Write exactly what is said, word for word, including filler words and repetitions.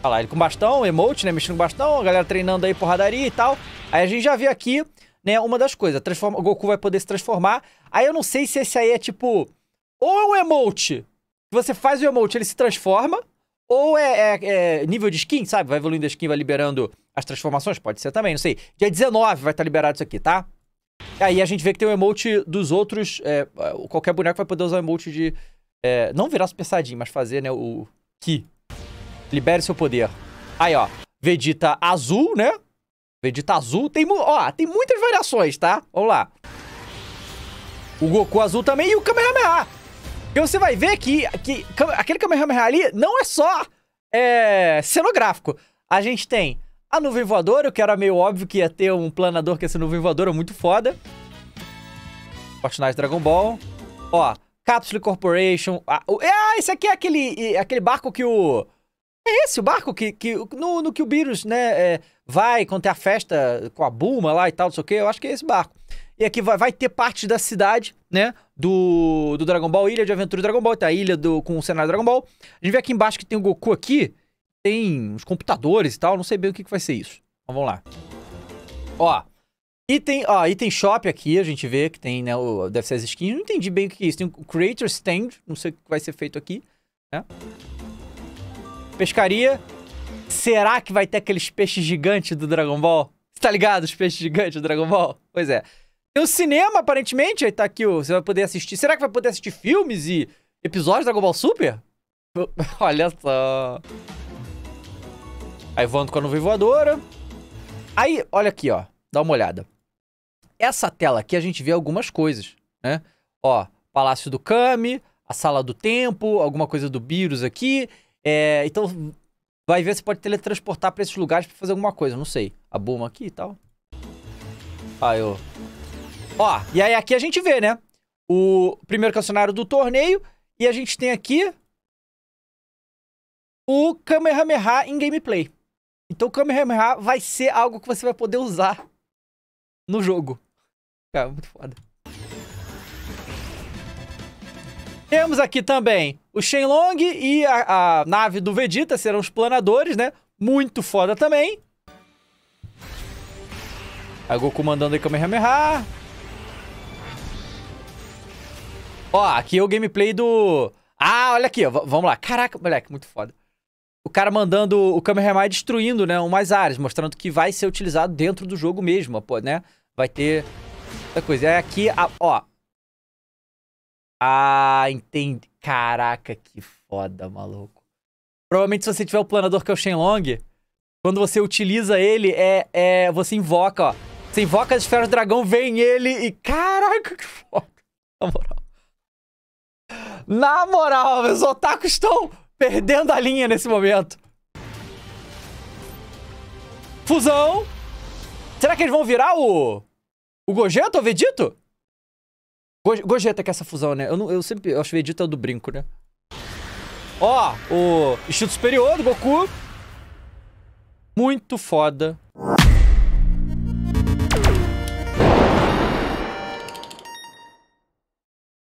Olha lá, ele com bastão, emote, né? Mexendo com bastão, a galera treinando aí porradaria e tal. Aí a gente já vê aqui, né, uma das coisas. Transforma... O Goku vai poder se transformar. Aí eu não sei se esse aí é tipo... Ou é um emote. Você faz o emote, ele se transforma. Ou é, é, é nível de skin, sabe? Vai evoluindo a skin, vai liberando as transformações. Pode ser também, não sei. Dia dezenove vai estar liberado isso aqui, tá? Aí a gente vê que tem o emote dos outros... É, qualquer boneco vai poder usar o emote de... É, não virar Super Saiyajin, mas fazer, né, o Ki. Libere seu poder. Aí, ó. Vegeta azul, né? Vegeta azul. Tem, ó, tem muitas variações, tá? Vamos lá. O Goku azul também e o Kamehameha. E você vai ver que, que aquele Kamehameha ali não é só é, cenográfico. A gente tem a nuvem voadora, que era meio óbvio que ia ter um planador que ia ser nuvem voadora, muito foda. Fortnite Dragon Ball. Ó, Capsule Corporation. Ah, ah, esse aqui é aquele, aquele barco que o... É esse o barco que, que no, no que o Beerus, né, é, vai quando tem a festa com a Bulma lá e tal, não sei o que, eu acho que é esse barco. E aqui vai, vai ter parte da cidade, né, do, do Dragon Ball, Ilha de Aventura do Dragon Ball, tá a ilha do, com o cenário do Dragon Ball. A gente vê aqui embaixo que tem o Goku aqui, tem uns computadores e tal, não sei bem o que, que vai ser isso. Então vamos lá. Ó, item, ó, item shop aqui, a gente vê que tem, né, o, deve ser as skins, não entendi bem o que é isso. Tem o Creator Stand, não sei o que vai ser feito aqui, né. Pescaria. Será que vai ter aqueles peixes gigantes do Dragon Ball? Você tá ligado? Os peixes gigantes do Dragon Ball? Pois é. Tem o cinema, aparentemente. Aí tá aqui, ó, você vai poder assistir. Será que vai poder assistir filmes e episódios do Dragon Ball Super? Olha só. Aí voando com a nuvem voadora. Aí, olha aqui, ó. Dá uma olhada. Essa tela aqui a gente vê algumas coisas, né? Ó, Palácio do Kami, a Sala do Tempo, alguma coisa do Beerus aqui. É, então, vai ver se pode teletransportar pra esses lugares pra fazer alguma coisa, não sei. A Bulma aqui e tal. Aí, ó. Ó, e aí aqui a gente vê, né? O primeiro questionário do torneio. E a gente tem aqui o Kamehameha em gameplay. Então o Kamehameha vai ser algo que você vai poder usar no jogo. Cara, muito foda. Temos aqui também o Shenlong e a, a nave do Vegeta, serão os planadores, né? Muito foda também. Aí o Goku mandando aí Kamehameha. Ó, aqui é o gameplay do... Ah, olha aqui, ó, vamos lá. Caraca, moleque, muito foda. O cara mandando o Kamehameha destruindo, né, umas áreas, mostrando que vai ser utilizado dentro do jogo mesmo, pô, né? Vai ter outra coisa. É aqui, a, ó... Ah, entendi. Caraca, que foda, maluco. Provavelmente se você tiver o planador que é o Shenlong, quando você utiliza ele, é, é, você invoca, ó. Você invoca as esferas do dragão, vem ele e... Caraca, que foda. Na moral. Na moral, meus otakus estão perdendo a linha nesse momento. Fusão. Será que eles vão virar o... O Gogeta ou o Vegito? Gogeta que é essa fusão, né? Eu, não, eu sempre eu acho que o Vegeta é o do brinco, né? Ó, o instinto superior do Goku. Muito foda.